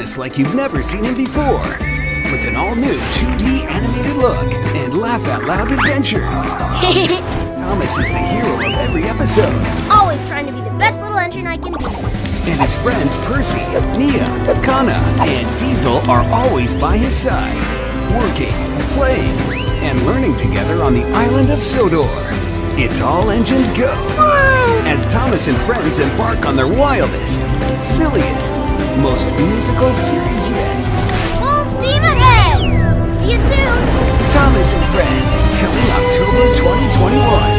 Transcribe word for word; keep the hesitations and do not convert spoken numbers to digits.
Thomas like you've never seen him before. With an all-new two D animated look and laugh-out-loud adventures. Thomas is the hero of every episode. Always trying to be the best little engine I can be. And his friends Percy, Nia, Kana, and Diesel are always by his side, working, playing, and learning together on the island of Sodor. It's all engines go, as Thomas and friends embark on their wildest, silliest, most musical series yet. Full steam ahead! See you soon! Thomas and Friends, coming October twenty twenty-one.